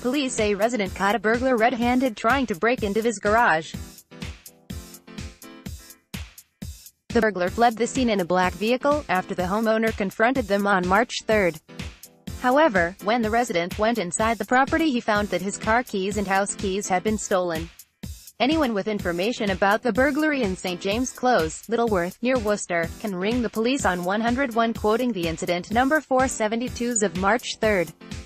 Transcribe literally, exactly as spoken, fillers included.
Police say resident caught a burglar red-handed trying to break into his garage. The burglar fled the scene in a black vehicle, after the homeowner confronted them on March third. However, when the resident went inside the property he found that his car keys and house keys had been stolen. Anyone with information about the burglary in Saint James Close, Littleworth, near Worcester, can ring the police on one hundred one quoting the incident number four seventy-two of March third.